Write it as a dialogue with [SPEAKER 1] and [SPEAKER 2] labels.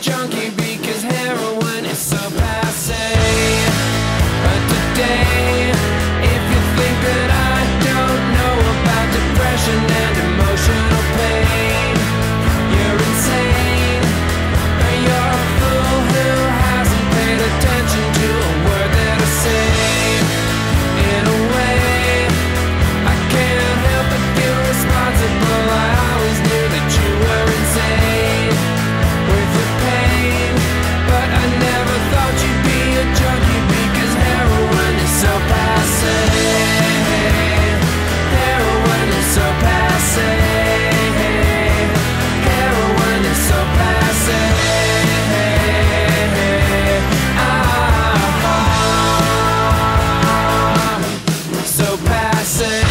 [SPEAKER 1] junkie because heroin is so passe. But today, if you think that I don't know about depression and emotional pain, you're insane. Or you're a fool who hasn't paid attention to a word that I say. In a way, I can't help but feel responsible. I always knew that you were insane with your pain, but I never thought you'd be a junkie because heroin is so passe. Heroin is so passe. Heroin is so passe. So passe.